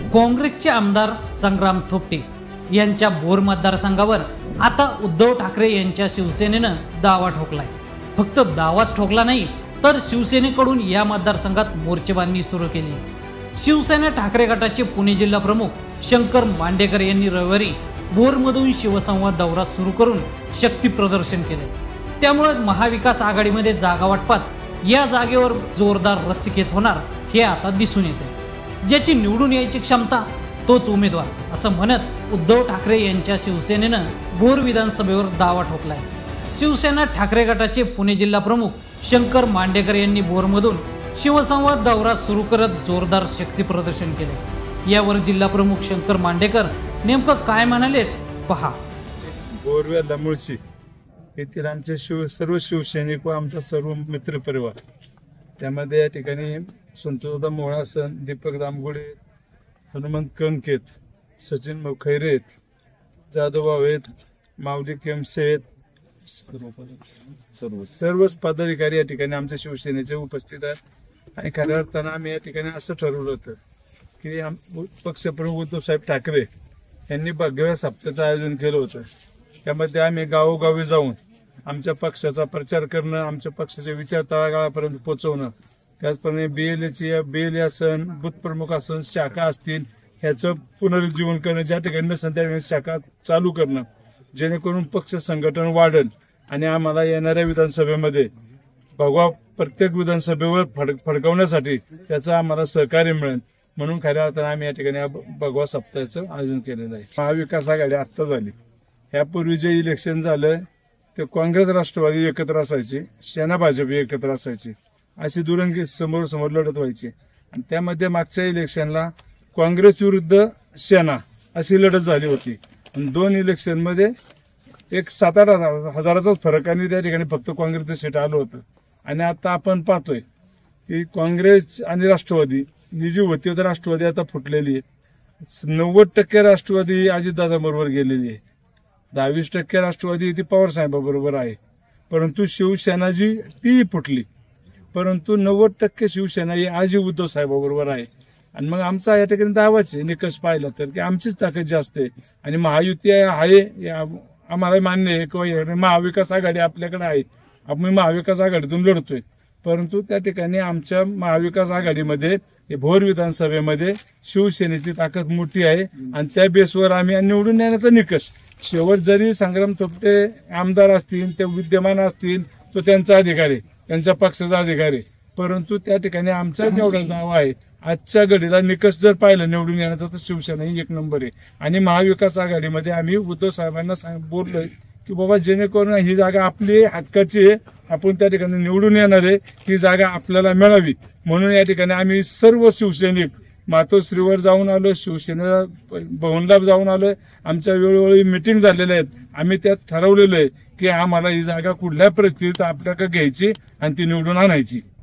काँग्रेसचे आमदार संग्राम थोपटे यांच्या बोर मतदारसंघावर आता उद्धव ठाकरे यांच्या शिवसेनेनं दावा ठोकलाय। फक्त दावाच ठोकला नाही तर शिवसेनेकडून या मतदारसंघात मोर्चेबांधणी सुरू केली। शिवसेना ठाकरे गटाचे पुणे जिल्हा प्रमुख शंकर मांडेकर यांनी रविवारी बोरमधून शिवसंवाद दौरा सुरू करून शक्ती प्रदर्शन केले। त्यामुळे महाविकास आघाडीमध्ये जागा वाटपात या जागेवर जोरदार रस्सीखेच होणार हे आता दिसून येते। ज्याची निवडून यायची क्षमता तोच उमेदवार असं म्हणत उद्धव ठाकरे यांच्या शिवसेनेनं बोर विधानसभेवर दावा ठोकलाय। शिवसेना ठाकरे गटाचे पुणे जिल्हा प्रमुख शंकर मांडेकर यांनी बोरमधून शिवसंवाद दौरा सुरू करत जोरदार शक्ती प्रदर्शन केले। यावर जिल्हा प्रमुख शंकर मांडेकर नेमकं काय म्हणालेत पहा। बोरवेला मुळशी येथील आमचे सर्व शिवसैनिक व आमचा सर्व मित्र परिवार, त्यामध्ये या ठिकाणी संतोषदा मोळासन, दीपक दामगुडे, हनुमंत कंकेत, सचिन खैरेत, जाधव आहेत, माऊली केमसेत, सर्वच पदाधिकारी या ठिकाणी आमच्या शिवसेनेचे उपस्थित आहेत। आणि खऱ्या अर्थानं आम्ही या ठिकाणी असं ठरवलं होतं की पक्षप्रमुख उद्धव साहेब ठाकरे यांनी भगव्या सप्त्याचं आयोजन केलं होतं। त्यामध्ये आम्ही गावोगावी जाऊन आमच्या पक्षाचा प्रचार करणं, आमच्या पक्षाचे विचार तळागाळापर्यंत पोहोचवणं, त्याचप्रमाणे बीएलए असन, बूथ प्रमुख असन, शाखा असतील ह्याचं पुनरुज्जीवन करणं, ज्या ठिकाणी नसेल त्या ठिकाणी शाखा चालू करणं, जेणेकरून पक्ष संघटन वाढेल आणि आम्हाला येणाऱ्या विधानसभेमध्ये भगवा प्रत्येक विधानसभेवर फडकवण्यासाठी त्याचं आम्हाला सहकार्य मिळेल। म्हणून खऱ्या अर्थानं आम्ही या ठिकाणी भगवा सप्ताहाचं आयोजन केलेलं आहे। महाविकास आघाडी आत्ता झाली, यापूर्वी जे इलेक्शन झालं ते काँग्रेस राष्ट्रवादी एकत्र असायची, सेना भाजप एकत्र असायची, अशी दुरंगी समोर समोर लढत व्हायची। आणि त्यामध्ये मागच्या इलेक्शनला काँग्रेस विरुद्ध सेना अशी लढत झाली होती। आणि दोन इलेक्शन मध्ये एक 7-8 हजाराचाच फरक आणि त्या ठिकाणी फक्त काँग्रेसचं सीट आलं होतं। आणि आता आपण पाहतोय की काँग्रेस आणि राष्ट्रवादी ही जी होती तर राष्ट्रवादी आता फुटलेली आहे। 90% राष्ट्रवादी अजितदादा बरोबर गेलेली आहे, 10-20% राष्ट्रवादी ती पवार साहेबाबरोबर आहे। परंतु शिवसेना जी ती फुटली, परंतु 90% शिवसेना ही आजही उद्धव साहेबाबरोबर आहे। आणि मग आमचा या ठिकाणी दावाच आहे, निकष पाहिला तर की आमचीच ताकद जास्त आहे आणि महायुती आहे आम्हाला मान्य आहे किंवा महाविकास आघाडी आपल्याकडे आहे, आपण महाविकास आघाडीतून लढतोय। परंतु त्या ठिकाणी आमच्या महाविकास आघाडीमध्ये भोर विधानसभेमध्ये शिवसेनेची ताकद मोठी आहे आणि त्या बेसवर आम्ही निवडून येण्याचा निकष, शेवट जरी संग्राम थोपटे आमदार असतील, ते विद्यमान असतील, तो त्यांचा अधिकार आहे, त्यांच्या पक्षाचा अधिकार आहे। परंतु त्या ठिकाणी आमचा जेवढा दावा आहे आजच्या घडीला निकष जर पाहिलं निवडून येण्याचा तर शिवसेना ही 1 नंबर आहे। आणि महाविकास आघाडीमध्ये आम्ही उद्धव साहेबांना बोललोय की बाबा जेणेकरून ही जागा आपली हक्काची आहे, आपण त्या ठिकाणी निवडून येणार आहे, ही जागा आपल्याला मिळावी। म्हणून या ठिकाणी आम्ही सर्व शिवसैनिक मातोश्रीवर जाऊन आलो, शिवसेना भवनला जाऊन आलोय, आमच्या वेळोवेळी मिटिंग झालेल्या आहेत। आम्ही त्यात ठरवलेलं आहे की आम्हाला ही जागा कुठल्या परिस्थितीत आपल्याकडे घ्यायची आणि ती निवडून आणायची।